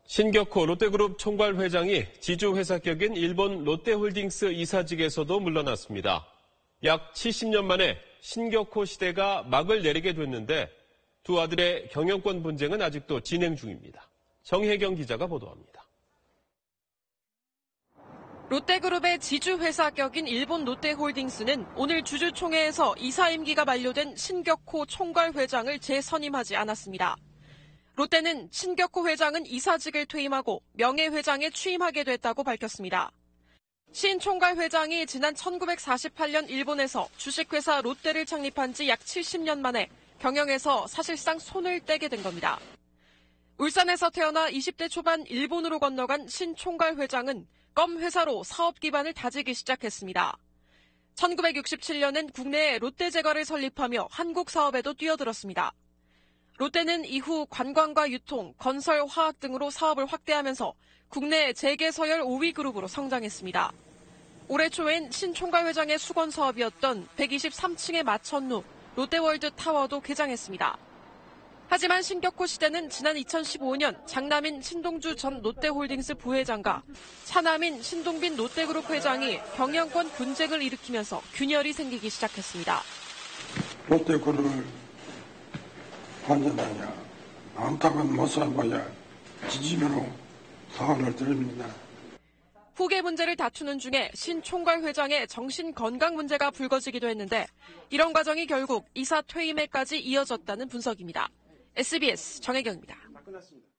신격호 롯데그룹 총괄회장이 지주회사격인 일본 롯데홀딩스 이사직에서도 물러났습니다. 약 70년 만에 신격호 시대가 막을 내리게 됐는데 두 아들의 경영권 분쟁은 아직도 진행 중입니다. 정혜경 기자가 보도합니다. 롯데그룹의 지주회사격인 일본 롯데홀딩스는 오늘 주주총회에서 이사 임기가 만료된 신격호 총괄회장을 재선임하지 않았습니다. 롯데는 신격호 회장은 이사직을 퇴임하고 명예회장에 취임하게 됐다고 밝혔습니다. 신 총괄회장이 지난 1948년 일본에서 주식회사 롯데를 창립한 지 약 70년 만에 경영에서 사실상 손을 떼게 된 겁니다. 울산에서 태어나 20대 초반 일본으로 건너간 신 총괄회장은 껌 회사로 사업 기반을 다지기 시작했습니다. 1967년엔 국내에 롯데제과를 설립하며 한국 사업에도 뛰어들었습니다. 롯데는 이후 관광과 유통, 건설, 화학 등으로 사업을 확대하면서 국내 재계 서열 5위 그룹으로 성장했습니다. 올해 초엔 신 총괄회장의 수건 사업이었던 123층의 마천루 롯데월드 타워도 개장했습니다. 하지만 신격호 시대는 지난 2015년 장남인 신동주 전 롯데홀딩스 부회장과 차남인 신동빈 롯데그룹 회장이 경영권 분쟁을 일으키면서 균열이 생기기 시작했습니다. 롯데그룹을 환전하냐, 암탉은 못 살아봐야 지지면으로 사과를 드립니다. 후계 문제를 다투는 중에 신 총괄회장의 정신건강 문제가 불거지기도 했는데 이런 과정이 결국 이사 퇴임에까지 이어졌다는 분석입니다. SBS 정혜경입니다.